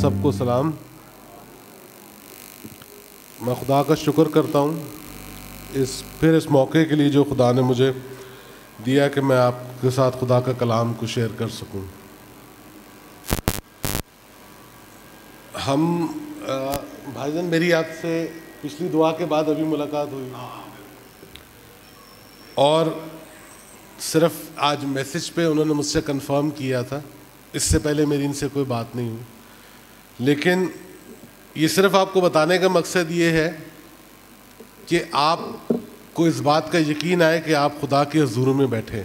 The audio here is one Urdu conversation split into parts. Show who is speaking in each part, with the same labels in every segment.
Speaker 1: سب کو سلام. میں خدا کا شکر کرتا ہوں اس موقع کے لیے جو خدا نے مجھے دیا کہ میں آپ کے ساتھ خدا کا کلام کو شیئر کر سکوں. ہم بھائی جان میری آپ سے پچھلی دعا کے بعد ابھی ملاقات ہوئی اور صرف آج میسج پہ انہوں نے مجھ سے کنفرم کیا تھا. اس سے پہلے میری ان سے کوئی بات نہیں ہوئی, لیکن یہ صرف آپ کو بتانے کا مقصد یہ ہے کہ آپ کو اس بات کا یقین آئے کہ آپ خدا کے حضور میں بیٹھے.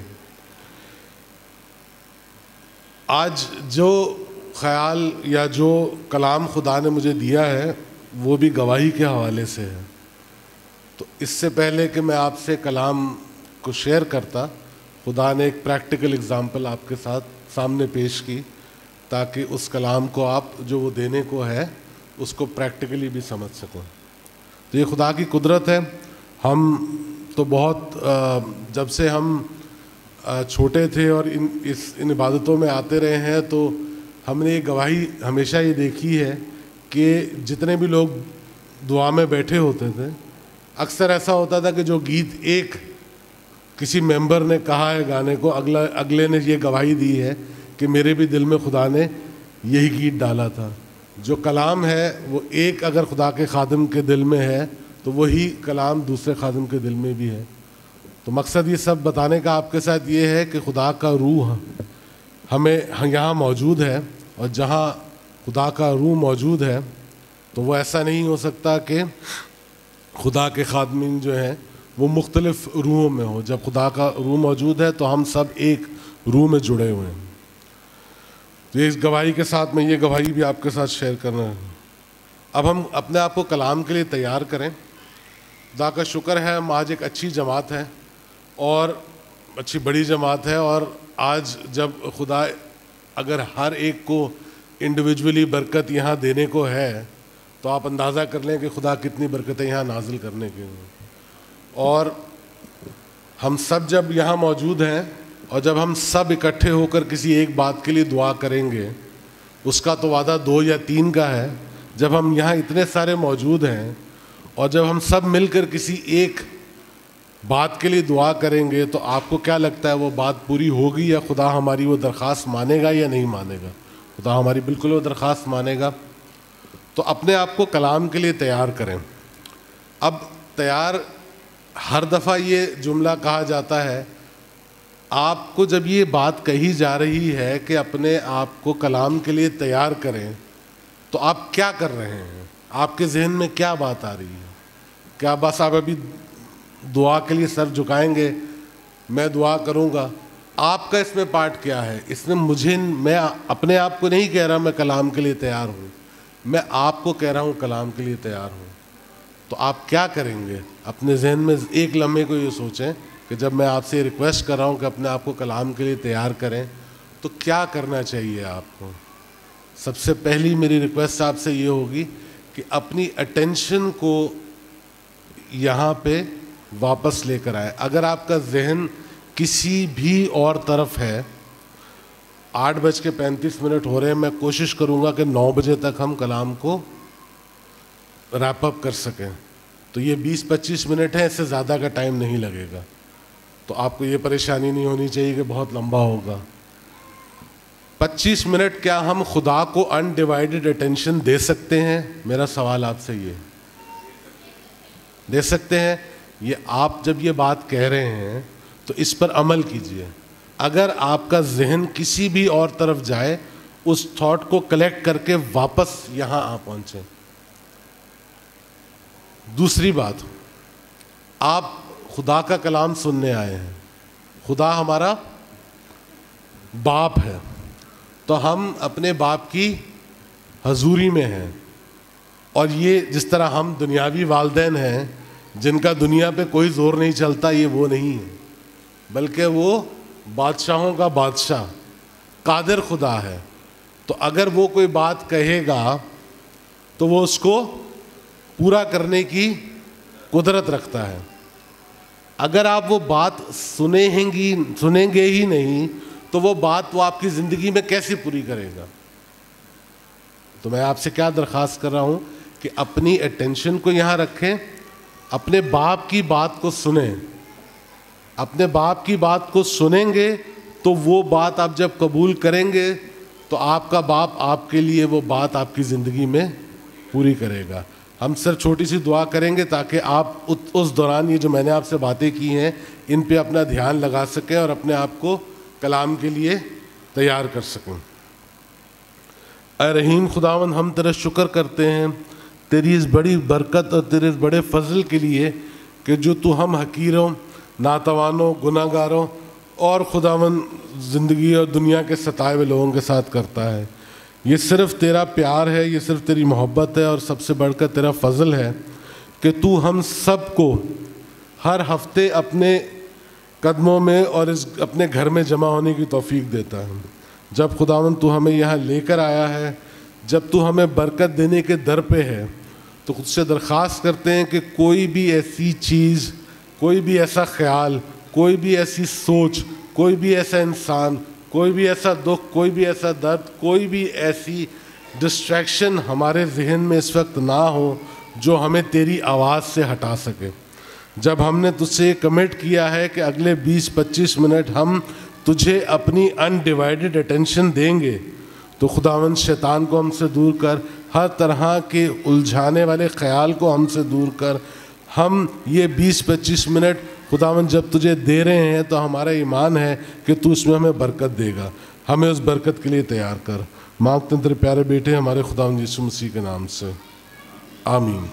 Speaker 1: آج جو خیال یا جو کلام خدا نے مجھے دیا ہے وہ بھی گواہی کے حوالے سے ہے. تو اس سے پہلے کہ میں آپ سے کلام کو شیئر کرتا, خدا نے ایک پریکٹیکل اگزامپل آپ کے ساتھ سامنے پیش کی تاکہ اس کلام کو آپ جو وہ دینے کو ہے اس کو پریکٹیکلی بھی سمجھ سکوں. تو یہ خدا کی قدرت ہے. ہم تو بہت جب سے ہم چھوٹے تھے اور ان عبادتوں میں آتے رہے ہیں تو ہم نے یہ گواہی ہمیشہ یہ دیکھی ہے کہ جتنے بھی لوگ دعا میں بیٹھے ہوتے تھے اکثر ایسا ہوتا تھا کہ جو گیت ایک کسی ممبر نے کہا ہے گانے کو, اگلے نے یہ گواہی دی ہے کہ میرے بھی دل میں خدا نے یہی گیت ڈالا تھا. جو کلام ہے وہ ایک اگر خدا کے خادم کے دل میں ہے تو وہی کلام دوسرے خادم کے دل میں بھی ہے. تو مقصد یہ سب بتانے کا آپ کے ساتھ یہ ہے کہ خدا کا روح ہمیں یہاں موجود ہے, اور جہاں خدا کا روح موجود ہے تو وہ ایسا نہیں ہو سکتا کہ خدا کے خادمین جو ہیں وہ مختلف روحوں میں ہوں. جب خدا کا روح موجود ہے تو ہم سب ایک روح میں جڑے ہوئے ہیں. تو اس گواہی کے ساتھ میں یہ گواہی بھی آپ کے ساتھ شیئر کرنا ہے. اب ہم اپنے آپ کو کلام کے لیے تیار کریں. خدا کا شکر ہے ہم آج ایک اچھی جماعت ہے اور اچھی بڑی جماعت ہے, اور آج جب خدا اگر ہر ایک کو انڈیویجولی برکت یہاں دینے کو ہے تو آپ اندازہ کر لیں کہ خدا کتنی برکتیں یہاں نازل کرنے کی ہیں. اور ہم سب جب یہاں موجود ہیں اور جب ہم سب اکٹھے ہو کر کسی ایک بات کے لیے دعا کریں گے, اس کا تو وعدہ 2 یا 3 کا ہے. جب ہم یہاں اتنے سارے موجود ہیں اور جب ہم سب مل کر کسی ایک بات کے لیے دعا کریں گے تو آپ کو کیا لگتا ہے وہ بات پوری ہوگی یا خدا ہماری وہ درخواست مانے گا یا نہیں مانے گا؟ خدا ہماری بالکل وہ درخواست مانے گا. تو اپنے آپ کو کلام کے لیے تیار کریں. اب تیار ہر دفعہ یہ جملہ کہا جاتا ہے, آپ کو جب یہ بات کہی جا رہی ہے کہ اپنے آپ کو کلام کے لیے تیار کریں تو آپ کیا کر رہے ہیں؟ آپ کے ذہن میں کیا بات آ رہی ہے؟ کیا بس آپ ابھی دعا کے لیے سر جھکائیں گے, میں دعا کروں گا؟ آپ کا اس میں پارٹ کیا ہے؟ اس میں میں اپنے آپ کو نہیں کہہ رہا میں کلام کے لیے تیار ہوں, میں آپ کو کہہ رہا ہوں کلام کے لیے تیار ہوں. تو آپ کیا کریں گے؟ اپنے ذہن میں ایک لمحے کو یہ سوچیں کہ جب میں آپ سے ریکویسٹ کر رہا ہوں کہ اپنے آپ کو کلام کے لیے تیار کریں تو کیا کرنا چاہیے آپ کو؟ سب سے پہلی میری ریکویسٹ آپ سے یہ ہوگی کہ اپنی اٹینشن کو یہاں پہ واپس لے کر آئے. اگر آپ کا ذہن کسی بھی اور طرف ہے, 8:35 ہو رہے ہیں, میں کوشش کروں گا کہ 9 بجے تک ہم کلام کو ریپ اپ کر سکیں. تو یہ 20-25 منٹ ہے, اس سے زیادہ کا ٹائم نہیں لگے گا. تو آپ کو یہ پریشانی نہیں ہونی چاہیے کہ بہت لمبا ہوگا. 25 منٹ کیا ہم خدا کو انڈیوائیڈڈ اٹینشن دے سکتے ہیں؟ میرا سوال آپ سے یہ دے سکتے ہیں؟ یہ آپ جب یہ بات کہہ رہے ہیں تو اس پر عمل کیجئے. اگر آپ کا ذہن کسی بھی اور طرف جائے, اس تھاٹ کو کلیکٹ کر کے واپس یہاں آ پہنچیں. دوسری بات, آپ خدا کا کلام سننے آئے ہیں. خدا ہمارا باپ ہے, تو ہم اپنے باپ کی حضوری میں ہیں. اور یہ جس طرح ہم دنیاوی والدین ہیں جن کا دنیا پہ کوئی زور نہیں چلتا, یہ وہ نہیں ہے, بلکہ وہ بادشاہوں کا بادشاہ قادر خدا ہے. تو اگر وہ کوئی بات کہے گا تو وہ اس کو پورا کرنے کی قدرت رکھتا ہے. اگر آپ وہ بات سنیں گے ہی نہیں تو وہ بات وہ آپ کی زندگی میں کیسے پوری کرے گا؟ تو میں آپ سے کیا درخواست کر رہا ہوں کہ اپنی اٹینشن کو یہاں رکھیں, اپنے باپ کی بات کو سنیں. اپنے باپ کی بات کو سنیں گے تو وہ بات آپ جب قبول کریں گے تو آپ کا باپ آپ کے لیے وہ بات آپ کی زندگی میں پوری کرے گا. ہم سر چھوٹی سی دعا کریں گے تاکہ آپ اس دوران یہ جو میں نے آپ سے باتیں کی ہیں ان پہ اپنا دھیان لگا سکیں اور اپنے آپ کو کلام کے لیے تیار کر سکیں. اے رحیم خداوند, ہم تیرا شکر کرتے ہیں تیری اس بڑی برکت اور تیرے اس بڑے فضل کے لیے کہ جو تو ہم حقیروں, ناتوانوں, گناہ گاروں اور خداوند زندگی اور دنیا کے ستائے ہوئے لوگوں کے ساتھ کرتا ہے. یہ صرف تیرا پیار ہے, یہ صرف تیری محبت ہے اور سب سے بڑھ کر تیرا فضل ہے کہ تو ہم سب کو ہر ہفتے اپنے قدموں میں اور اس اپنے گھر میں جمع ہونے کی توفیق دیتا ہے. جب خداوند تو ہمیں یہاں لے کر آیا ہے, جب تو ہمیں برکت دینے کے در پہ ہے, تو خود سے درخواست کرتے ہیں کہ کوئی بھی ایسی چیز, کوئی بھی ایسا خیال, کوئی بھی ایسی سوچ, کوئی بھی ایسا انسان, کوئی بھی ایسا دکھ, کوئی بھی ایسا درد, کوئی بھی ایسی ڈسٹریکشن ہمارے ذہن میں اس وقت نہ ہو جو ہمیں تیری آواز سے ہٹا سکے. جب ہم نے تجھ سے یہ کمٹ کیا ہے کہ اگلے 20-25 منٹ ہم تجھے اپنی انڈیوائیڈڈ اٹینشن دیں گے, تو خداوند شیطان کو ہم سے دور کر, ہر طرح کے الجھانے والے خیال کو ہم سے دور کر, ہم یہ 20-25 منٹ خداوند جب تجھے دے رہے ہیں تو ہمارا ایمان ہے کہ تو اس میں ہمیں برکت دے گا. ہمیں اس برکت کے لیے تیار کر. مانگتے ہیں تیرے پیارے بیٹے ہمارے خداوند یسوع مسیح کے نام سے, آمین.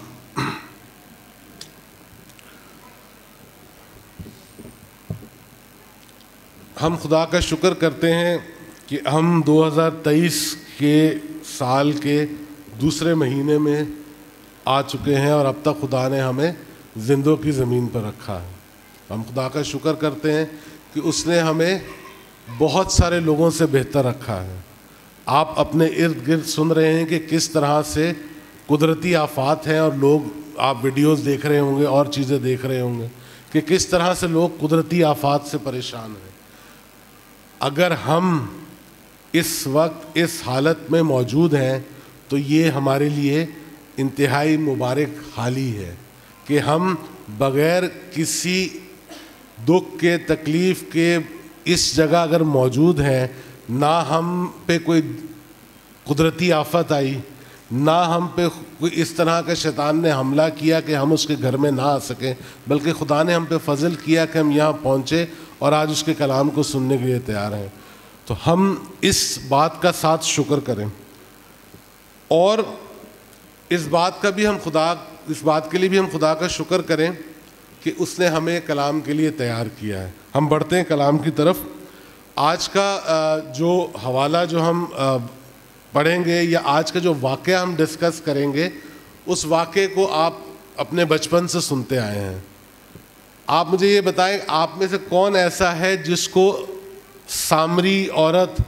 Speaker 1: ہم خدا کا شکر کرتے ہیں کہ ہم 2023 کے سال کے دوسرے مہینے میں آ چکے ہیں اور اب تک خدا نے ہمیں زندوں کی زمین پر رکھا ہے. ہم خدا کا شکر کرتے ہیں کہ اس نے ہمیں بہت سارے لوگوں سے بہتر رکھا ہے. آپ اپنے ارد گرد سن رہے ہیں کہ کس طرح سے قدرتی آفات ہیں, اور لوگ, آپ ویڈیوز دیکھ رہے ہوں گے اور چیزیں دیکھ رہے ہوں گے کہ کس طرح سے لوگ قدرتی آفات سے پریشان ہیں. اگر ہم اس وقت اس حالت میں موجود ہیں تو یہ ہمارے لیے انتہائی مبارک حالی ہے کہ ہم بغیر کسی دکھ کے, تکلیف کے اس جگہ اگر موجود ہیں. نہ ہم پہ کوئی قدرتی آفت آئی, نہ ہم پہ کوئی اس طرح کا شیطان نے حملہ کیا کہ ہم اس کے گھر میں نہ آ سکیں, بلکہ خدا نے ہم پہ فضل کیا کہ ہم یہاں پہنچے اور آج اس کے کلام کو سننے کے لیے تیار ہیں. تو ہم اس بات کا ساتھ شکر کریں, اور اس بات کا بھی ہم اس بات کے لیے بھی ہم خدا کا شکر کریں کہ اس نے ہمیں کلام کے لیے تیار کیا ہے. ہم بڑھتے ہیں کلام کی طرف. آج کا جو حوالہ جو ہم پڑھیں گے, یا آج کا جو واقعہ ہم ڈسکس کریں گے, اس واقعے کو آپ اپنے بچپن سے سنتے آئے ہیں. آپ مجھے یہ بتائیں, آپ میں سے کون ایسا ہے جس کو سامری عورت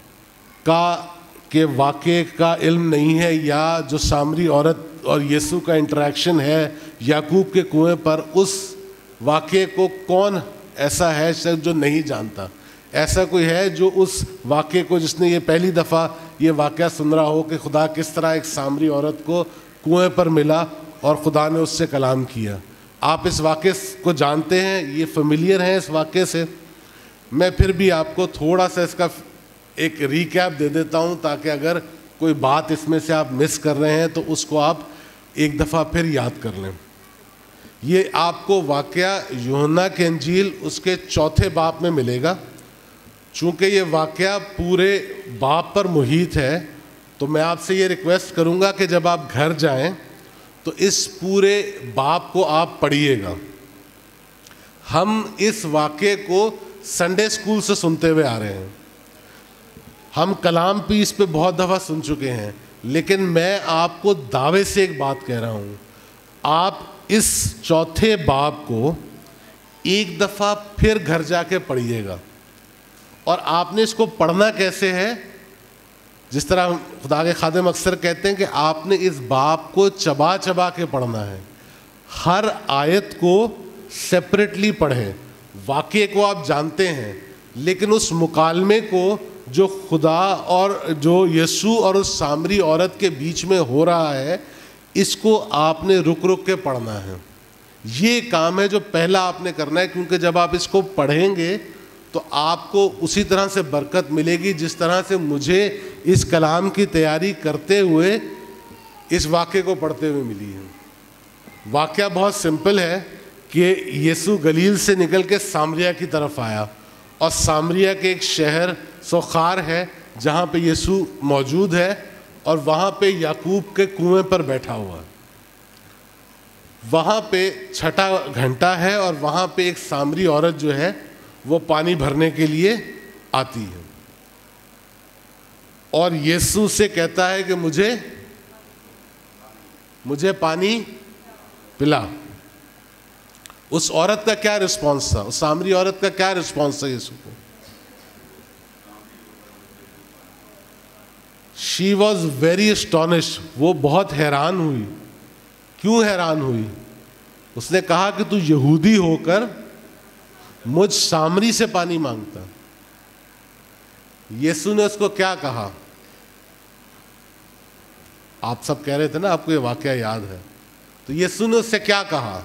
Speaker 1: کے واقعے کا علم نہیں ہے, یا جو سامری عورت اور یسوع کا انٹریکشن ہے یعقوب کے کنویں پر, اس واقعے کو کون ایسا ہے جو نہیں جانتا؟ ایسا کوئی ہے جو اس واقعے کو, جس نے یہ پہلی دفعہ یہ واقعہ سن رہا ہو کہ خدا کس طرح ایک سامری عورت کو کنویں پر ملا اور خدا نے اس سے کلام کیا؟ آپ اس واقعے کو جانتے ہیں, یہ فیملیئر ہیں اس واقعے سے. میں پھر بھی آپ کو تھوڑا سا اس کا ایک ریکیپ دے دیتا ہوں تاکہ اگر کوئی بات اس میں سے آپ مس کر رہے ہیں تو اس کو آپ ایک دفعہ پھر یاد کر لیں. یہ آپ کو واقعہ یوحنا کی انجیل اس کے 4 باب میں ملے گا. چونکہ یہ واقعہ پورے باب پر محیط ہے تو میں آپ سے یہ ریکویسٹ کروں گا کہ جب آپ گھر جائیں تو اس پورے باب کو آپ پڑھیے گا. ہم اس واقعے کو سنڈے اسکول سے سنتے ہوئے آ رہے ہیں. ہم کلام بھی اس پہ بہت دفعہ سن چکے ہیں, لیکن میں آپ کو دعوے سے ایک بات کہہ رہا ہوں, آپ اس 4 باب کو ایک دفعہ پھر گھر جا کے پڑھیے گا. اور آپ نے اس کو پڑھنا کیسے ہے؟ جس طرح خدا کے خادم اکثر کہتے ہیں کہ آپ نے اس باب کو چبا چبا کے پڑھنا ہے. ہر آیت کو سیپریٹلی پڑھیں. واقعے کو آپ جانتے ہیں, لیکن اس مکالمے کو جو خدا اور جو یسوع اور اس سامری عورت کے بیچ میں ہو رہا ہے اس کو آپ نے رک رک کے پڑھنا ہے. یہ کام ہے جو پہلا آپ نے کرنا ہے, کیونکہ جب آپ اس کو پڑھیں گے تو آپ کو اسی طرح سے برکت ملے گی جس طرح سے مجھے اس کلام کی تیاری کرتے ہوئے اس واقعے کو پڑھتے ہوئے ملی ہے. واقعہ بہت سمپل ہے کہ یسوع گلیل سے نکل کے سامریا کی طرف آیا, اور سامریا کے ایک شہر سوخار ہے جہاں پہ یسوع موجود ہے, اور وہاں پہ یعقوب کے کنویں پر بیٹھا ہوا ہے. وہاں پہ 6 گھنٹہ ہے, اور وہاں پہ ایک سامری عورت جو ہے وہ پانی بھرنے کے لیے آتی ہے, اور یسوع سے کہتا ہے کہ مجھے پانی پلا. اس عورت کا کیا رسپانس تھا؟ اس سامری عورت کا کیا رسپانس تھا یسوع کو؟ She was very astonished. وہ بہت حیران ہوئی. کیوں حیران ہوئی؟ اس نے کہا کہ تو یہودی ہو کر مجھ سامری سے پانی مانگتا. یسوع نے اس کو کیا کہا؟ آپ سب کہہ رہے تھے نا آپ کو یہ واقعہ یاد ہے, تو یسوع نے اس سے کیا کہا؟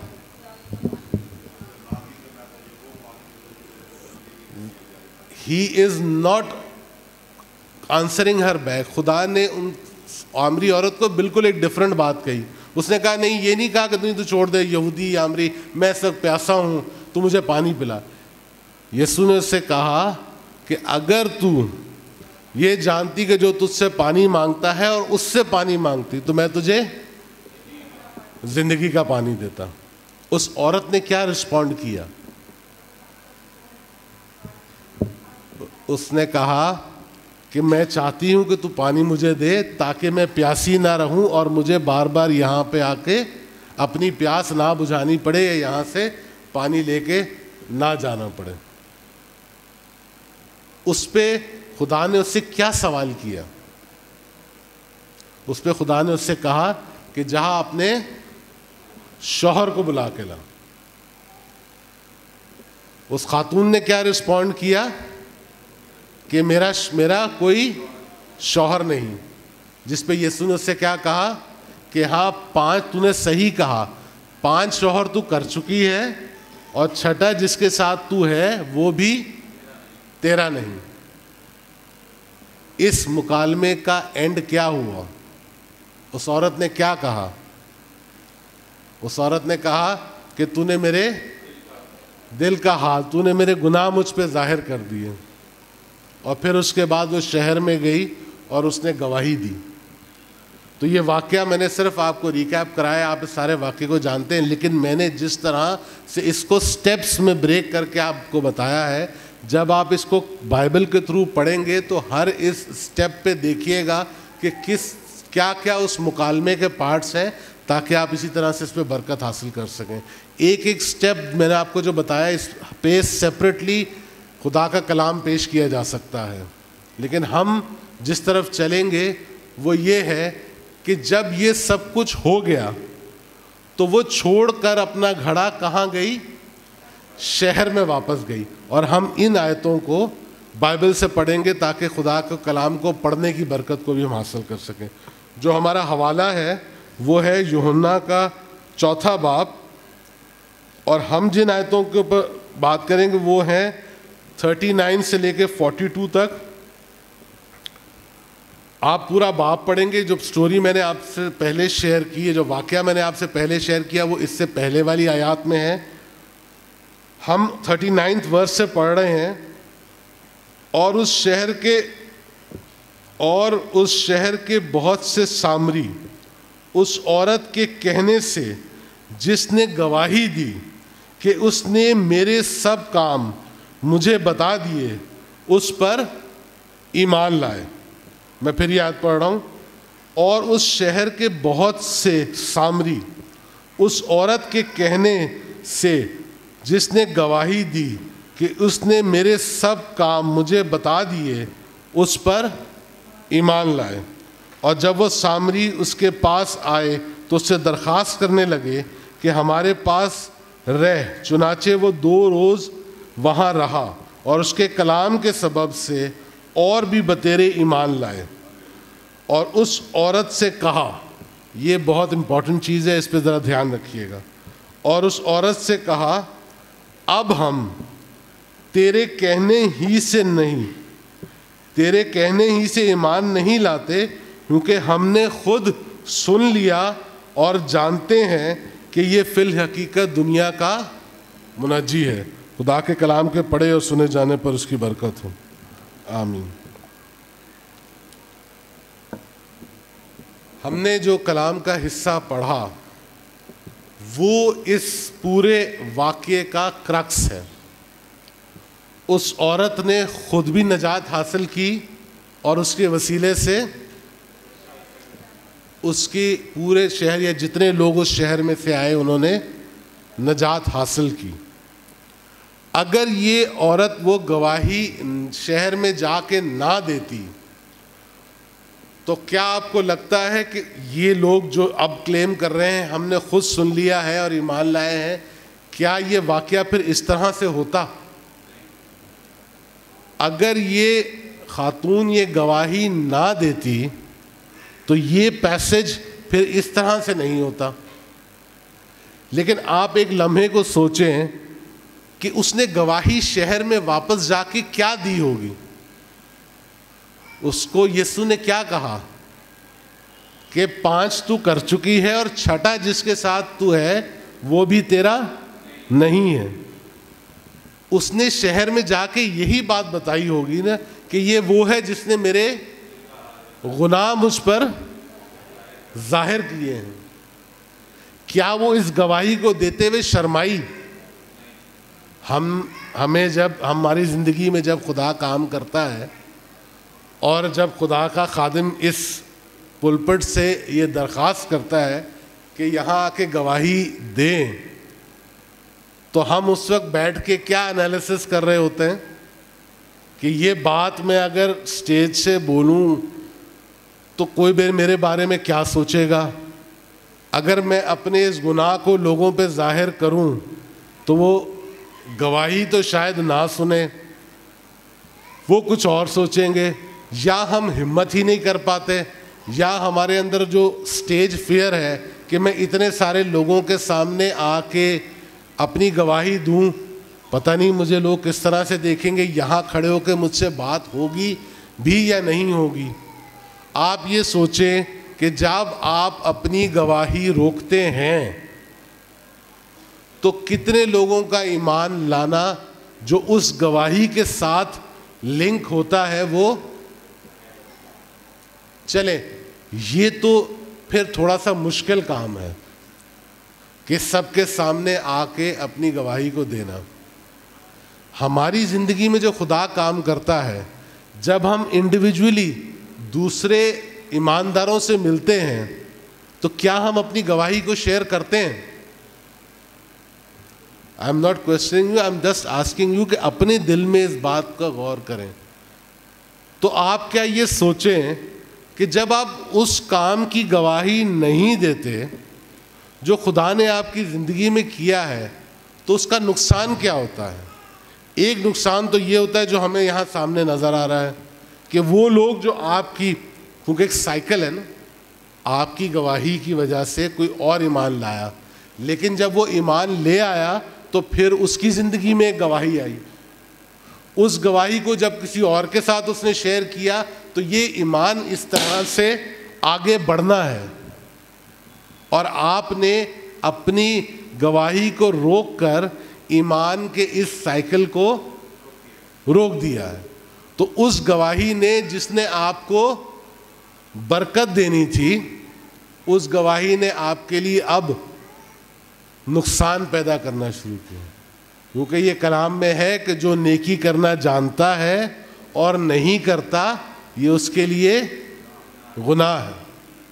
Speaker 1: He is not answering her back. خدا نے ان عامری عورت کو بالکل ایک ڈفرنٹ بات کہی. اس نے کہا نہیں, یہ نہیں کہا کہ تو چھوڑ دے یہودی عامری, میں اس وقت پیاسا ہوں, تو مجھے پانی پلا. یسوع نے اس سے کہا کہ اگر تو یہ جانتی کہ جو تجھ سے پانی مانگتا ہے اور اس سے پانی مانگتی تو میں تجھے زندگی کا پانی دیتا. اس عورت نے کیا رسپونڈ کیا؟ اس نے کہا کہ میں چاہتی ہوں کہ تو پانی مجھے دے تاکہ میں پیاسی نہ رہوں اور مجھے بار بار یہاں پہ آ کے اپنی پیاس نہ بجھانی پڑے یا یہاں سے پانی لے کے نہ جانا پڑے. اس پہ خدا نے اس سے کیا سوال کیا؟ اس پہ خدا نے اس سے کہا کہ جہاں اپنے شوہر کو بلا کے لا. اس خاتون نے کیا رسپونڈ کیا کہ میرا کوئی شوہر نہیں. جس پہ یسوع نے اس سے کیا کہا کہ ہاں 5 تو نے صحیح کہا, 5 شوہر تو کر چکی ہے, اور 6 جس کے ساتھ تو ہے وہ بھی تیرا نہیں. اس مکالمے کا اینڈ کیا ہوا؟ اس عورت نے کیا کہا؟ اس عورت نے کہا کہ تو نے میرے دل کا حال, تو نے میرے گناہ مجھ پہ ظاہر کر دیے. اور پھر اس کے بعد وہ شہر میں گئی اور اس نے گواہی دی. تو یہ واقعہ میں نے صرف آپ کو ریکیپ کرایا, آپ اس سارے واقعے کو جانتے ہیں, لیکن میں نے جس طرح سے اس کو سٹیپس میں بریک کر کے آپ کو بتایا ہے, جب آپ اس کو بائبل کے تھرو پڑھیں گے تو ہر اس سٹیپ پہ دیکھیے گا کہ کیا کیا اس مکالمے کے پارٹس ہیں, تاکہ آپ اسی طرح سے اس پہ برکت حاصل کر سکیں. ایک ایک سٹیپ میں نے آپ کو جو بتایا اس پہ سیپریٹلی خدا کا کلام پیش کیا جا سکتا ہے, لیکن ہم جس طرف چلیں گے وہ یہ ہے کہ جب یہ سب کچھ ہو گیا تو وہ چھوڑ کر اپنا گھڑا کہاں گئی؟ شہر میں واپس گئی. اور ہم ان آیتوں کو بائبل سے پڑھیں گے تاکہ خدا کے کلام کو پڑھنے کی برکت کو بھی ہم حاصل کر سکیں. جو ہمارا حوالہ ہے وہ ہے یوحنا کا 4 باب, اور ہم جن آیتوں کے اوپر بات کریں گے وہ ہیں 39 سے لے کے 42 تک. آپ پورا باب پڑھیں گے. جو سٹوری میں نے آپ سے پہلے شیئر کی ہے, جو واقعہ میں نے آپ سے پہلے شیئر کیا, وہ اس سے پہلے والی آیات میں ہے. ہم 39 ورس سے پڑھ رہے ہیں. اور اس شہر کے بہت سے سامری اس عورت کے کہنے سے جس نے گواہی دی کہ اس نے میرے سب کام مجھے بتا دیے, اس پر ایمان لائے. میں پھر یہ آیت پڑھ رہا ہوں. اور اس شہر کے بہت سے سامری اس عورت کے کہنے سے جس نے گواہی دی کہ اس نے میرے سب کام مجھے بتا دیے, اس پر ایمان لائے. اور جب وہ سامری اس کے پاس آئے تو اس سے درخواست کرنے لگے کہ ہمارے پاس رہ. چنانچہ وہ 2 روز وہاں رہا, اور اس کے کلام کے سبب سے اور بھی بتیرے ایمان لائے. اور اس عورت سے کہا, یہ بہت امپورٹنٹ چیز ہے, اس پہ ذرا دھیان رکھیے گا. اور اس عورت سے کہا, اب ہم تیرے کہنے ہی سے ایمان نہیں لاتے, کیونکہ ہم نے خود سن لیا اور جانتے ہیں کہ یہ فی الحقیقت دنیا کا منجی ہے. خدا کے کلام کے پڑھے اور سنے جانے پر اس کی برکت ہو. آمین. ہم نے جو کلام کا حصہ پڑھا وہ اس پورے واقعے کا کرکس ہے. اس عورت نے خود بھی نجات حاصل کی اور اس کے وسیلے سے اس کی پورے شہر یا جتنے لوگ اس شہر میں سے آئے انہوں نے نجات حاصل کی. اگر یہ عورت وہ گواہی شہر میں جا کے نہ دیتی تو کیا آپ کو لگتا ہے کہ یہ لوگ جو اب کلیم کر رہے ہیں ہم نے خود سن لیا ہے اور ایمان لائے ہیں, کیا یہ واقعہ پھر اس طرح سے ہوتا؟ اگر یہ خاتون یہ گواہی نہ دیتی تو یہ پیسج پھر اس طرح سے نہیں ہوتا. لیکن آپ ایک لمحے کو سوچیں کہ اس نے گواہی شہر میں واپس جا کے کیا دی ہوگی. اس کو یسوع نے کیا کہا کہ 5 تو کر چکی ہے اور 6 جس کے ساتھ تو ہے وہ بھی تیرا نہیں ہے. اس نے شہر میں جا کے یہی بات بتائی ہوگی نا کہ یہ وہ ہے جس نے میرے گناہ مجھ پر ظاہر کیے ہیں. کیا وہ اس گواہی کو دیتے ہوئے شرمائی؟ ہمیں جب ہماری زندگی میں جب خدا کام کرتا ہے اور جب خدا کا خادم اس پلپٹ سے یہ درخواست کرتا ہے کہ یہاں آ کے گواہی دیں تو ہم اس وقت بیٹھ کے کیا انالیسس کر رہے ہوتے ہیں کہ یہ بات میں اگر سٹیج سے بولوں تو کوئی میرے بارے میں کیا سوچے گا. اگر میں اپنے اس گناہ کو لوگوں پہ ظاہر کروں تو وہ گواہی تو شاید نہ سنیں, وہ کچھ اور سوچیں گے, یا ہم ہمت ہی نہیں کر پاتے, یا ہمارے اندر جو سٹیج فیئر ہے کہ میں اتنے سارے لوگوں کے سامنے آ کے اپنی گواہی دوں, پتہ نہیں مجھے لوگ کس طرح سے دیکھیں گے, یہاں کھڑے ہو کے مجھ سے بات ہوگی بھی یا نہیں ہوگی. آپ یہ سوچیں کہ جب آپ اپنی گواہی روکتے ہیں تو کتنے لوگوں کا ایمان لانا جو اس گواہی کے ساتھ لنک ہوتا ہے وہ چلے. یہ تو پھر تھوڑا سا مشکل کام ہے کہ سب کے سامنے آ کے اپنی گواہی کو دینا. ہماری زندگی میں جو خدا کام کرتا ہے, جب ہم انڈیویجولی دوسرے ایمانداروں سے ملتے ہیں تو کیا ہم اپنی گواہی کو شیئر کرتے ہیں؟ I am not questioning you, I am just asking you کہ اپنے دل میں اس بات کا غور کریں. تو آپ کیا یہ سوچیں کہ جب آپ اس کام کی گواہی نہیں دیتے جو خدا نے آپ کی زندگی میں کیا ہے تو اس کا نقصان کیا ہوتا ہے؟ ایک نقصان تو یہ ہوتا ہے جو ہمیں یہاں سامنے نظر آ رہا ہے کہ وہ لوگ جو آپ کی, کیونکہ ایک سائیکل ہے نا, آپ کی گواہی کی وجہ سے کوئی اور ایمان لایا, لیکن جب وہ ایمان لے آیا تو پھر اس کی زندگی میں ایک گواہی آئی. اس گواہی کو جب کسی اور کے ساتھ اس نے شیئر کیا تو یہ ایمان اس طرح سے آگے بڑھنا ہے, اور آپ نے اپنی گواہی کو روک کر ایمان کے اس سائیکل کو روک دیا ہے. تو اس گواہی نے جس نے آپ کو برکت دینی تھی, اس گواہی نے آپ کے لیے اب نقصان پیدا کرنا شروع کیا. کیونکہ یہ کلام میں ہے کہ جو نیکی کرنا جانتا ہے اور نہیں کرتا یہ اس کے لیے گناہ ہے.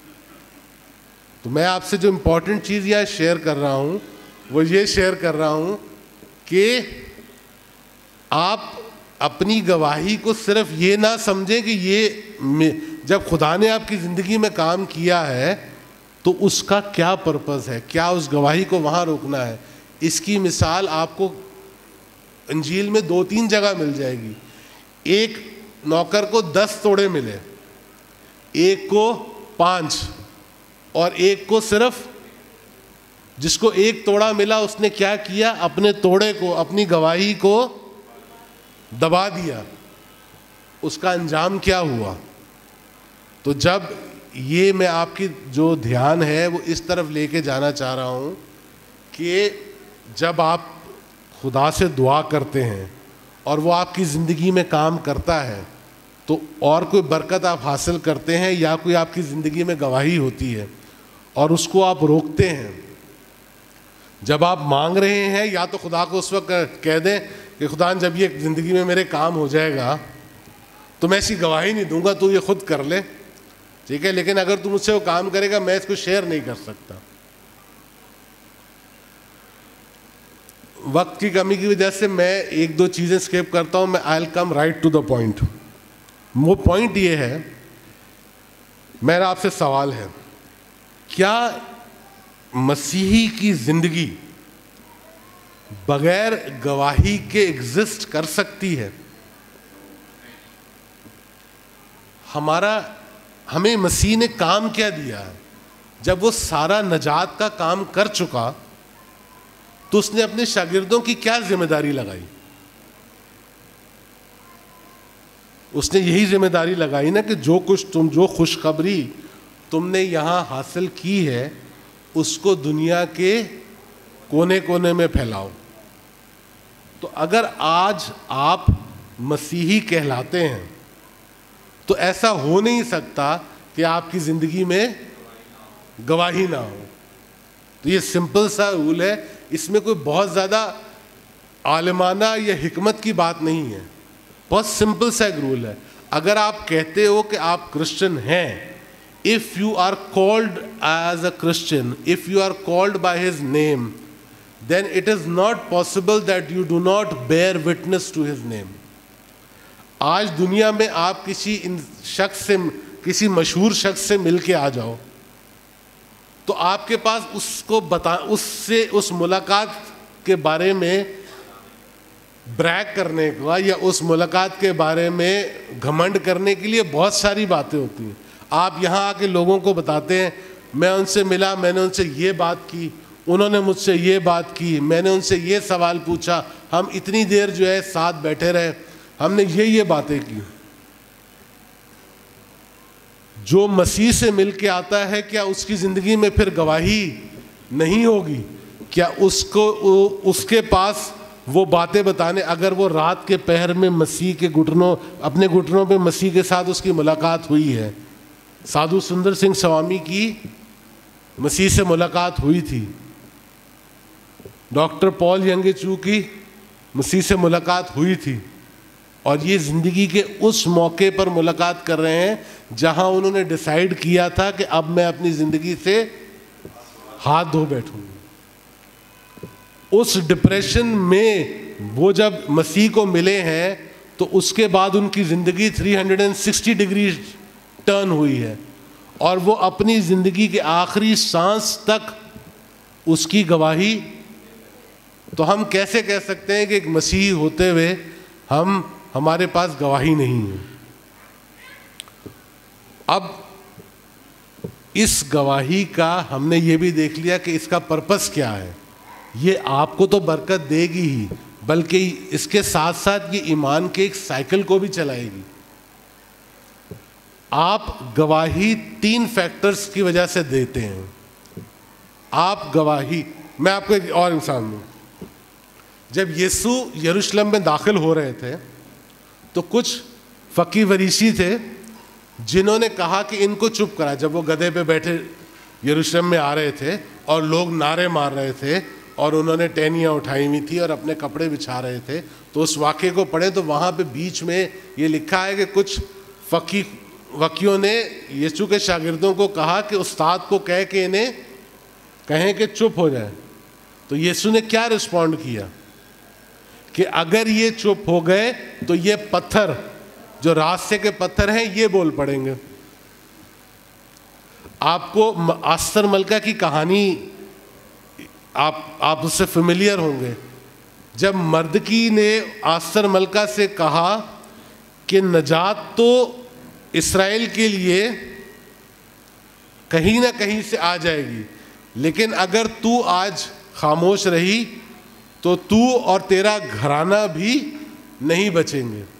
Speaker 1: تو میں آپ سے جو امپورٹنٹ چیز یہاں شیئر کر رہا ہوں وہ یہ شیئر کر رہا ہوں کہ آپ اپنی گواہی کو صرف یہ نہ سمجھیں کہ یہ جب خدا نے آپ کی زندگی میں کام کیا ہے تو اس کا کیا پرپز ہے, کیا اس گواہی کو وہاں روکنا ہے. اس کی مثال آپ کو انجیل میں 2-3 جگہ مل جائے گی. ایک نوکر کو 10 توڑے ملے, ایک کو 5 اور ایک کو صرف, جس کو ایک توڑا ملا اس نے کیا کیا, اپنے توڑے کو, اپنی گواہی کو دبا دیا. اس کا انجام کیا ہوا؟ تو جب یہ میں آپ کی جو دھیان ہے وہ اس طرف لے کے جانا چاہ رہا ہوں کہ جب آپ خدا سے دعا کرتے ہیں اور وہ آپ کی زندگی میں کام کرتا ہے تو اور کوئی برکت آپ حاصل کرتے ہیں یا کوئی آپ کی زندگی میں گواہی ہوتی ہے اور اس کو آپ روکتے ہیں. جب آپ مانگ رہے ہیں یا تو خدا کو اس وقت کہہ دیں کہ خدا جب یہ زندگی میں میرے کام ہو جائے گا تو میں ایسی گواہی نہیں دوں گا, تو یہ خود کر لے, ٹھیک ہے, لیکن اگر تم مجھ سے وہ کام کرے گا میں اس کو شیئر نہیں کر سکتا. وقت کی کمی کی وجہ سے میں ایک دو چیزیں اسکپ کرتا ہوں. میں I will come right to the point. وہ پوائنٹ یہ ہے, میرا آپ سے سوال ہے, کیا مسیحی کی زندگی بغیر گواہی کے ایگزسٹ کر سکتی ہے؟ ہمیں مسیح نے کام کیا دیا ہے؟ جب وہ سارا نجات کا کام کر چکا تو اس نے اپنے شاگردوں کی کیا ذمہ داری لگائی؟ اس نے یہی ذمہ داری لگائی نا کہ جو کچھ جو خوشخبری تم نے یہاں حاصل کی ہے اس کو دنیا کے کونے کونے میں پھیلاؤ. تو اگر آج آپ مسیحی کہلاتے ہیں تو ایسا ہو نہیں سکتا کہ آپ کی زندگی میں گواہی نہ ہو. تو یہ سمپل سا رول ہے, اس میں کوئی بہت زیادہ عالمانہ یا حکمت کی بات نہیں ہے, بہت سمپل سا ایک رول ہے. اگر آپ کہتے ہو کہ آپ کرسچن ہیں, if you are called as a Christian, if you are called by his name, then it is not possible that you do not bear witness to his name. آج دنیا میں آپ کسی مشہور شخص سے مل کے آ جاؤ تو آپ کے پاس اس ملاقات کے بارے میں بریک کرنے کا یا اس ملاقات کے بارے میں گھمنڈ کرنے کے لیے بہت ساری باتیں ہوتی ہیں. آپ یہاں آ کے لوگوں کو بتاتے ہیں میں ان سے ملا, میں نے ان سے یہ بات کی, انہوں نے مجھ سے یہ بات کی, میں نے ان سے یہ سوال پوچھا, ہم اتنی دیر جو ہے ساتھ بیٹھے رہے, ہم نے یہ باتیں کی. جو مسیح سے مل کے آتا ہے کیا اس کی زندگی میں پھر گواہی نہیں ہوگی؟ کیا اس کے پاس وہ باتیں بتانے, اگر وہ رات کے پہر میں مسیح کے اپنے گھٹنوں پہ مسیح کے ساتھ اس کی ملاقات ہوئی ہے, سادھو سندر سنگھ سوامی کی مسیح سے ملاقات ہوئی تھی, ڈاکٹر پال ینگچو کی مسیح سے ملاقات ہوئی تھی, اور یہ زندگی کے اس موقع پر ملاقات کر رہے ہیں جہاں انہوں نے ڈیسائیڈ کیا تھا کہ اب میں اپنی زندگی سے ہاتھ دھو بیٹھوں. اس ڈپریشن میں وہ جب مسیح کو ملے ہیں تو اس کے بعد ان کی زندگی 360 ڈگری ٹرن ہوئی ہے, اور وہ اپنی زندگی کے آخری سانس تک اس کی گواہی. تو ہم کیسے کہہ سکتے ہیں کہ ایک مسیحی ہوتے ہوئے ہمارے پاس گواہی نہیں ہے؟ اب اس گواہی کا ہم نے یہ بھی دیکھ لیا کہ اس کا پرپس کیا ہے. یہ آپ کو تو برکت دے گی ہی, بلکہ اس کے ساتھ ساتھ یہ ایمان کے ایک سائیکل کو بھی چلائے گی. آپ گواہی 3 فیکٹرز کی وجہ سے دیتے ہیں. آپ گواہی, میں آپ کو ایک اور انسان دوں. جب یسوع یروشلم میں داخل ہو رہے تھے تو کچھ فقی وریثی تھے جنہوں نے کہا کہ ان کو چپ کرا. جب وہ گدھے پہ بیٹھے یروشلم میں آ رہے تھے اور لوگ نعرے مار رہے تھے اور انہوں نے ٹہنیاں اٹھائی ہوئی تھی اور اپنے کپڑے بچھا رہے تھے, تو اس واقعے کو پڑھیں تو وہاں پہ بیچ میں یہ لکھا ہے کہ کچھ فقیوں نے یسوع کے شاگردوں کو کہا کہ استاد کو کہیں کہ چپ ہو جائیں. تو یسوع نے کیا رسپونڈ کیا کہ اگر یہ چپ ہو گئے تو یہ پتھر جو راستے کے پتھر ہیں یہ بول پڑیں گے. آپ کو آستر ملکہ کی کہانی آپ اس سے فیملیئر ہوں گے. جب مردکی نے آستر ملکہ سے کہا کہ نجات تو اسرائیل کے لیے کہیں نہ کہیں سے آ جائے گی، لیکن اگر تو آج خاموش رہی تو تو اور تیرا گھرانہ بھی نہیں بچیں گے۔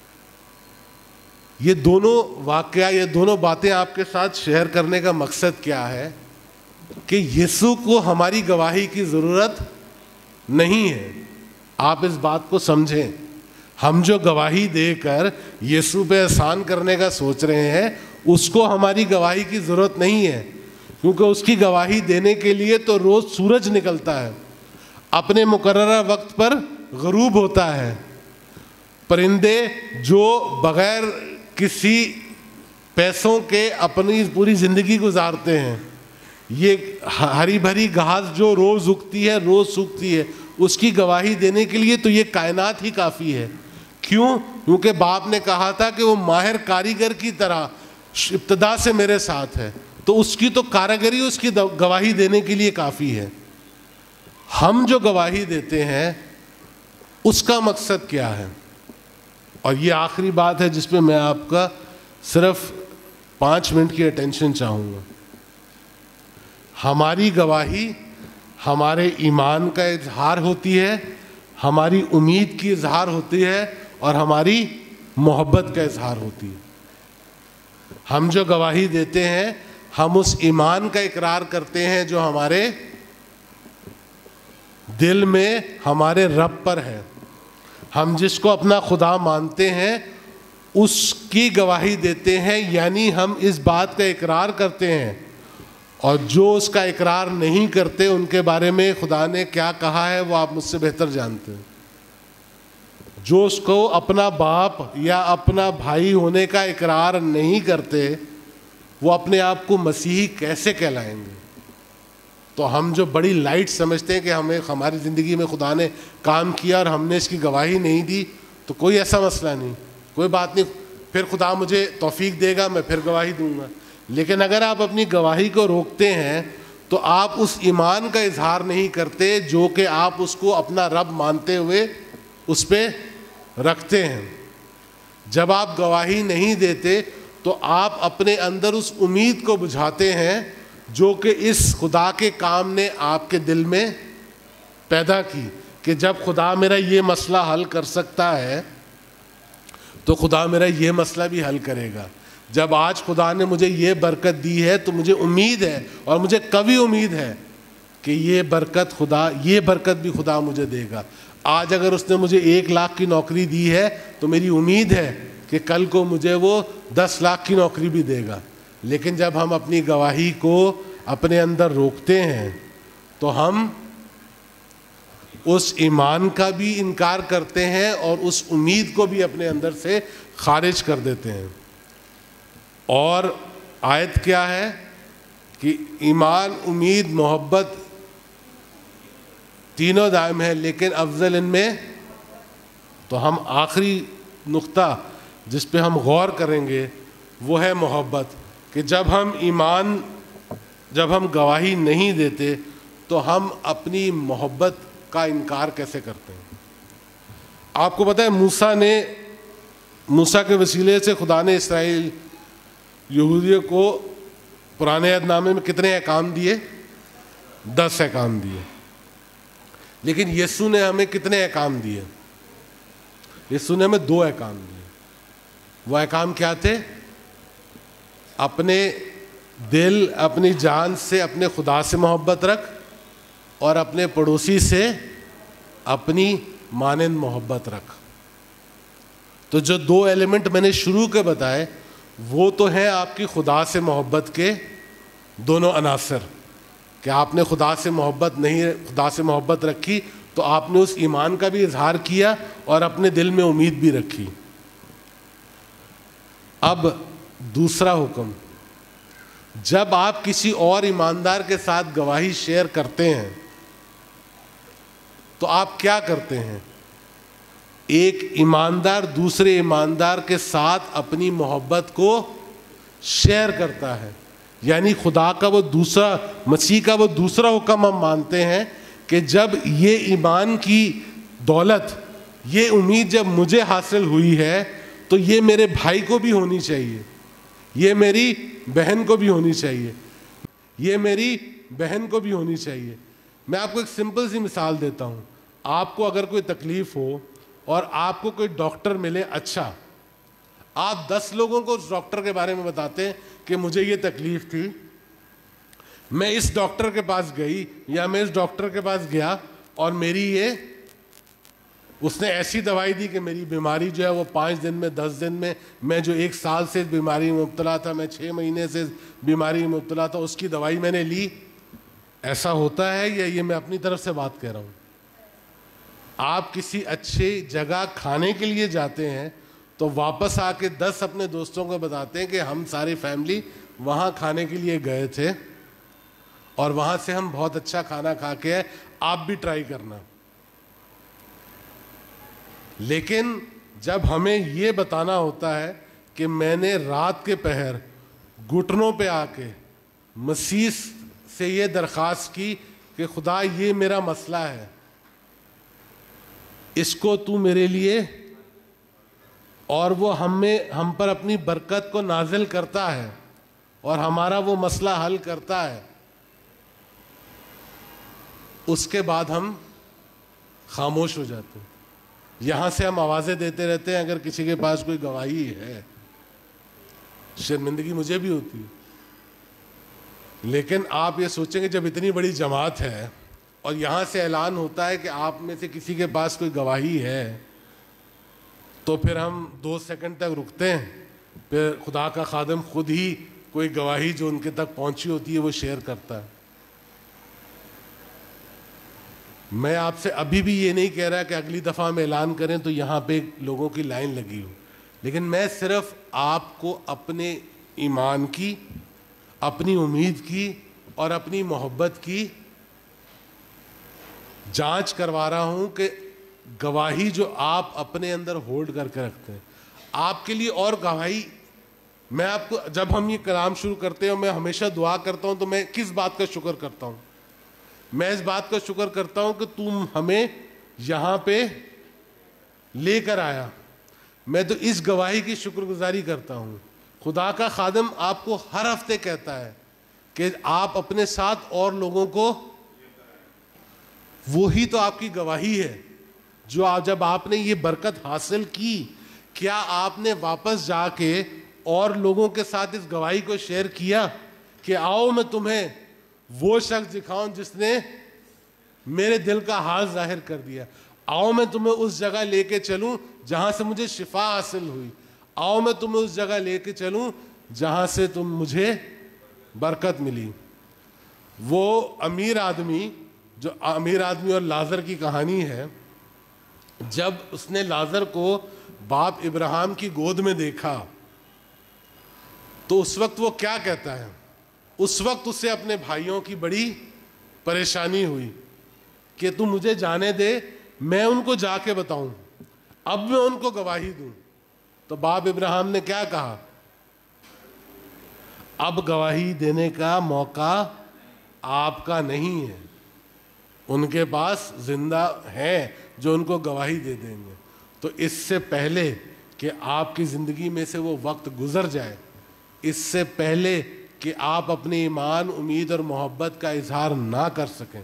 Speaker 1: یہ دونوں واقعہ، یہ دونوں باتیں آپ کے ساتھ شیئر کرنے کا مقصد کیا ہے کہ یسوع کو ہماری گواہی کی ضرورت نہیں ہے۔ آپ اس بات کو سمجھیں، ہم جو گواہی دے کر یسوع پہ احسان کرنے کا سوچ رہے ہیں، اس کو ہماری گواہی کی ضرورت نہیں ہے، کیونکہ اس کی گواہی دینے کے لیے تو روز سورج نکلتا ہے، اپنے مقررہ وقت پر غروب ہوتا ہے، پرندے جو بغیر کسی پیسوں کے اپنی پوری زندگی گزارتے ہیں، یہ ہری بھری گھاس جو روز اگتی ہے روز سوکھتی ہے، اس کی گواہی دینے کے لیے تو یہ کائنات ہی کافی ہے۔ کیوں؟ کیونکہ باپ نے کہا تھا کہ وہ ماہر کاریگر کی طرح ابتدا سے میرے ساتھ ہے، تو اس کی تو کاریگری اس کی گواہی دینے کے لیے کافی ہے۔ ہم جو گواہی دیتے ہیں اس کا مقصد کیا ہے؟ اور یہ آخری بات ہے جس پہ میں آپ کا صرف 5 منٹ کی اٹینشن چاہوں گا۔ ہماری گواہی ہمارے ایمان کا اظہار ہوتی ہے، ہماری امید کی اظہار ہوتی ہے، اور ہماری محبت کا اظہار ہوتی ہے۔ ہم جو گواہی دیتے ہیں ہم اس ایمان کا اقرار کرتے ہیں جو ہمارے دل میں ہمارے رب پر ہے، ہم جس کو اپنا خدا مانتے ہیں اس کی گواہی دیتے ہیں، یعنی ہم اس بات کا اقرار کرتے ہیں، اور جو اس کا اقرار نہیں کرتے ان کے بارے میں خدا نے کیا کہا ہے وہ آپ مجھ سے بہتر جانتے ہیں۔ جو اس کو اپنا باپ یا اپنا بھائی ہونے کا اقرار نہیں کرتے وہ اپنے آپ کو مسیحی کیسے کہلائیں گے؟ تو ہم جو بڑی لائٹ سمجھتے ہیں کہ ہماری زندگی میں خدا نے کام کیا اور ہم نے اس کی گواہی نہیں دی، تو کوئی ایسا مسئلہ نہیں، کوئی بات نہیں، پھر خدا مجھے توفیق دے گا، میں پھر گواہی دوں گا۔ لیکن اگر آپ اپنی گواہی کو روکتے ہیں تو آپ اس ایمان کا اظہار نہیں کرتے جو کہ آپ اس کو اپنا رب مانتے ہوئے اس پہ رکھتے ہیں۔ جب آپ گواہی نہیں دیتے تو آپ اپنے اندر اس امید کو بجھاتے ہیں جو کہ اس خدا کے کام نے آپ کے دل میں پیدا کی، کہ جب خدا میرا یہ مسئلہ حل کر سکتا ہے تو خدا میرا یہ مسئلہ بھی حل کرے گا۔ جب آج خدا نے مجھے یہ برکت دی ہے تو مجھے امید ہے، اور مجھے قوی امید ہے کہ یہ برکت بھی خدا مجھے دے گا۔ آج اگر اس نے مجھے 1 لاکھ کی نوکری دی ہے تو میری امید ہے کہ کل کو مجھے وہ 10 لاکھ کی نوکری بھی دے گا۔ لیکن جب ہم اپنی گواہی کو اپنے اندر روکتے ہیں تو ہم اس ایمان کا بھی انکار کرتے ہیں اور اس امید کو بھی اپنے اندر سے خارج کر دیتے ہیں۔ اور آیت کیا ہے کہ ایمان، امید، محبت تینوں دائم ہے، لیکن افضل ان میں، تو ہم آخری نقطہ جس پہ ہم غور کریں گے وہ ہے محبت، کہ جب ہم گواہی نہیں دیتے تو ہم اپنی محبت کا انکار کیسے کرتے ہیں؟ آپ کو پتہ ہے موسیٰ کے وسیلے سے خدا نے اسرائیل یہودیوں کو پرانے عہد نامے میں کتنے احکام دیے؟ 10 احکام دیے۔ لیکن یسوع نے ہمیں کتنے احکام دیے؟ یسوع نے ہمیں 2 احکام دیے۔ وہ احکام کیا تھے؟ اپنے دل، اپنی جان سے اپنے خدا سے محبت رکھ، اور اپنے پڑوسی سے اپنی مانند محبت رکھ۔ تو جو 2 ایلیمنٹ میں نے شروع کے بتائے وہ تو ہیں آپ کی خدا سے محبت کے دونوں عناصر، کہ آپ نے خدا سے محبت رکھی تو آپ نے اس ایمان کا بھی اظہار کیا اور اپنے دل میں امید بھی رکھی۔ اب دوسرا حکم، جب آپ کسی اور ایماندار کے ساتھ گواہی شیئر کرتے ہیں تو آپ کیا کرتے ہیں؟ ایک ایماندار دوسرے ایماندار کے ساتھ اپنی محبت کو شیئر کرتا ہے، یعنی خدا کا وہ دوسرا، مسیح کا وہ دوسرا حکم ہم مانتے ہیں کہ جب یہ ایمان کی دولت، یہ امید جب مجھے حاصل ہوئی ہے تو یہ میرے بھائی کو بھی ہونی چاہیے, یہ میری بہن کو بھی ہونی چاہیے, یہ میری بہن کو بھی ہونی چاہیے. میں آپ کو ایک سمپل سی مثال دیتا ہوں. آپ کو اگر کوئی تکلیف ہو اور آپ کو کوئی ڈاکٹر ملے اچھا, آپ 10 لوگوں کو اس ڈاکٹر کے بارے میں بتاتے ہیں کہ مجھے یہ تکلیف تھی, میں اس ڈاکٹر کے پاس گئی یا میں اس ڈاکٹر کے پاس گیا اور میری یہ, اس نے ایسی دوائی دی کہ میری بیماری جو ہے وہ 5 دن میں 10 دن میں جو 1 سال سے بیماری میں مبتلا تھا, میں 6 مہینے سے بیماری میں مبتلا تھا, اس کی دوائی میں نے لی. ایسا ہوتا ہے یا یہ میں اپنی طرف سے بات کہہ رہا ہوں؟ آپ کسی اچھی جگہ کھانے کے لیے جاتے ہیں تو واپس آ کے 10 اپنے دوستوں کو بتاتے ہیں کہ ہم ساری فیملی وہاں کھانے کے لیے گئے تھے اور وہاں سے ہم بہت اچھا کھانا کھا کے آئے, آپ بھی ٹرائی کرنا. لیکن جب ہمیں یہ بتانا ہوتا ہے کہ میں نے رات کے پہر گھٹنوں پہ آ کے مسیح سے یہ درخواست کی کہ خدا یہ میرا مسئلہ ہے, اس کو تو میرے لیے, اور وہ ہم پر اپنی برکت کو نازل کرتا ہے اور ہمارا وہ مسئلہ حل کرتا ہے, اس کے بعد ہم خاموش ہو جاتے ہیں. یہاں سے ہم آوازیں دیتے رہتے ہیں اگر کسی کے پاس کوئی گواہی ہے. شرمندگی مجھے بھی ہوتی ہے, لیکن آپ یہ سوچیں کہ جب اتنی بڑی جماعت ہے اور یہاں سے اعلان ہوتا ہے کہ آپ میں سے کسی کے پاس کوئی گواہی ہے, تو پھر ہم 2 سیکنڈ تک رکتے ہیں, پھر خدا کا خادم خود ہی کوئی گواہی جو ان کے تک پہنچی ہوتی ہے وہ شیئر کرتا ہے. میں آپ سے ابھی بھی یہ نہیں کہہ رہا کہ اگلی دفعہ ہم اعلان کریں تو یہاں پہ لوگوں کی لائن لگی ہو, لیکن میں صرف آپ کو اپنے ایمان کی, اپنی امید کی اور اپنی محبت کی جانچ کروا رہا ہوں کہ گواہی جو آپ اپنے اندر ہولڈ کر کے رکھتے ہیں, آپ کے لیے اور گواہی. میں آپ کو جب ہم یہ کلام شروع کرتے ہیں میں ہمیشہ دعا کرتا ہوں تو میں کس بات کا شکر کرتا ہوں؟ میں اس بات کا شکر کرتا ہوں کہ تم ہمیں یہاں پہ لے کر آیا. میں تو اس گواہی کی شکر گزاری کرتا ہوں. خدا کا خادم آپ کو ہر ہفتے کہتا ہے کہ آپ اپنے ساتھ اور لوگوں کو, وہی تو آپ کی گواہی ہے. جو جب آپ نے یہ برکت حاصل کی, کیا آپ نے واپس جا کے اور لوگوں کے ساتھ اس گواہی کو شیئر کیا کہ آؤ میں تمہیں وہ شخص دکھاؤں جس نے میرے دل کا حال ظاہر کر دیا, آؤ میں تمہیں اس جگہ لے کے چلوں جہاں سے مجھے شفا حاصل ہوئی, آؤ میں تمہیں اس جگہ لے کے چلوں جہاں سے مجھے برکت ملی. وہ امیر آدمی اور لازر کی کہانی ہے, جب اس نے لازر کو باپ ابراہیم کی گود میں دیکھا تو اس وقت وہ کیا کہتا ہے؟ اس وقت اسے اپنے بھائیوں کی بڑی پریشانی ہوئی کہ تم مجھے جانے دے, میں ان کو جا کے بتاؤں, اب میں ان کو گواہی دوں. تو باپ ابراہیم نے کیا کہا؟ اب گواہی دینے کا موقع آپ کا نہیں ہے, ان کے پاس زندہ ہیں جو ان کو گواہی دے دیں گے. تو اس سے پہلے کہ آپ کی زندگی میں سے وہ وقت گزر جائے, اس سے پہلے کہ آپ اپنے ایمان, امید اور محبت کا اظہار نہ کر سکیں,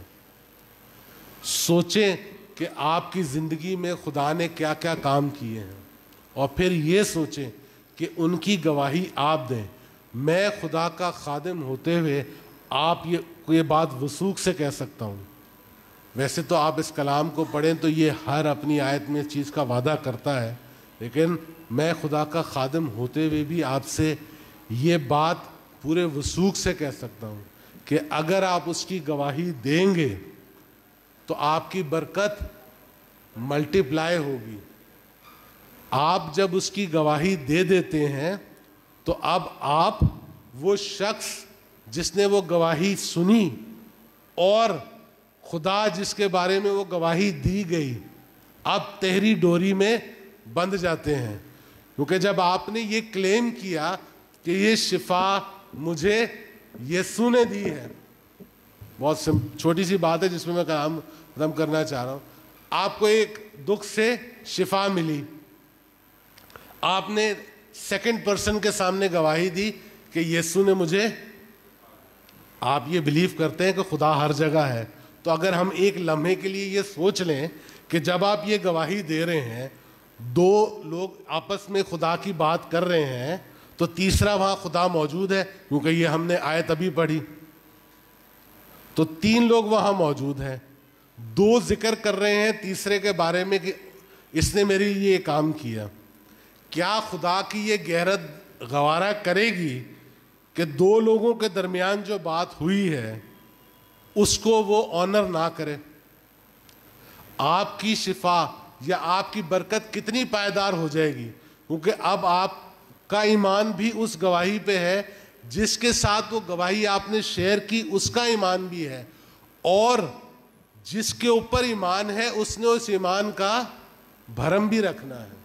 Speaker 1: سوچیں کہ آپ کی زندگی میں خدا نے کیا کیا کام کیے ہیں, اور پھر یہ سوچیں کہ ان کی گواہی آپ دیں. میں خدا کا خادم ہوتے ہوئے آپ یہ بات وثوق سے کہہ سکتا ہوں. ویسے تو آپ اس کلام کو پڑھیں تو یہ ہر اپنی آیت میں اس چیز کا وعدہ کرتا ہے, لیکن میں خدا کا خادم ہوتے ہوئے بھی آپ سے یہ بات پورے وثوق سے کہہ سکتا ہوں کہ اگر آپ اس کی گواہی دیں گے تو آپ کی برکت ملٹی پلائی ہوگی. آپ جب اس کی گواہی دے دیتے ہیں تو اب آپ وہ شخص جس نے وہ گواہی سنی اور خدا جس کے بارے میں وہ گواہی دی گئی, اب تہری ڈوری میں بندھ جاتے ہیں. کیونکہ جب آپ نے یہ کلیم کیا کہ یہ شفا مجھے یسوع نے دی ہے, بہت چھوٹی سی بات ہے جس میں کلام ختم کرنا چاہ رہا ہوں. آپ کو ایک دکھ سے شفا ملی, آپ نے سیکنڈ پرسن کے سامنے گواہی دی کہ یسوع نے مجھے، آپ یہ بلیو کرتے ہیں کہ خدا ہر جگہ ہے، تو اگر ہم ایک لمحے کے لیے یہ سوچ لیں کہ جب آپ یہ گواہی دے رہے ہیں، دو لوگ آپس میں خدا کی بات کر رہے ہیں، تو تیسرا وہاں خدا موجود ہے، کیونکہ یہ ہم نے آیت ابھی پڑھی، تو تین لوگ وہاں موجود ہیں، دو ذکر کر رہے ہیں تیسرے کے بارے میں کہ اس نے میری یہ کام کیا. کیا خدا کی یہ غیرت گوارا کرے گی کہ دو لوگوں کے درمیان جو بات ہوئی ہے اس کو وہ آنر نہ کرے؟ آپ کی شفا یا آپ کی برکت کتنی پائیدار ہو جائے گی، کیونکہ اب آپ کا ایمان بھی اس گواہی پہ ہے، جس کے ساتھ وہ گواہی آپ نے شیئر کی اس کا ایمان بھی ہے، اور جس کے اوپر ایمان ہے اس نے اس ایمان کا بھرم بھی رکھنا ہے.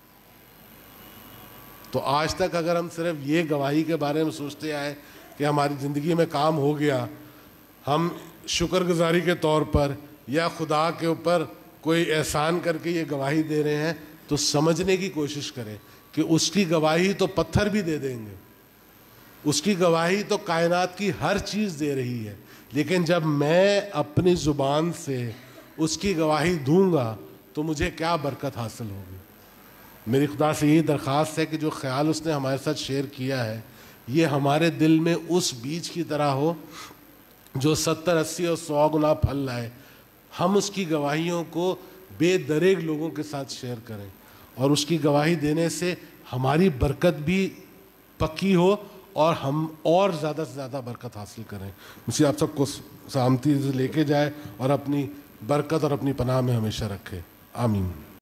Speaker 1: تو آج تک اگر ہم صرف یہ گواہی کے بارے میں سوچتے آئے کہ ہماری زندگی میں کام ہو گیا، ہم شکر گزاری کے طور پر یا خدا کے اوپر کوئی احسان کر کے یہ گواہی دے رہے ہیں، تو سمجھنے کی کوشش کریں کہ اس کی گواہی تو پتھر بھی دے دیں گے، اس کی گواہی تو کائنات کی ہر چیز دے رہی ہے، لیکن جب میں اپنی زبان سے اس کی گواہی دوں گا تو مجھے کیا برکت حاصل ہوگی. میری خدا سے یہی درخواست ہے کہ جو خیال اس نے ہمارے ساتھ شیئر کیا ہے یہ ہمارے دل میں اس بیج کی طرح ہو جو 70 80 اور 100 گنا پھل لائے. ہم اس کی گواہیوں کو بے دریغ لوگوں کے ساتھ شیئر کریں، اور اس کی گواہی دینے سے ہماری برکت بھی پکی ہو اور ہم اور زیادہ سے زیادہ برکت حاصل کریں. مجھے آپ سب کو سلامتی سے لے کے جائے اور اپنی برکت اور اپنی پناہ میں ہمیشہ رکھے. آمین.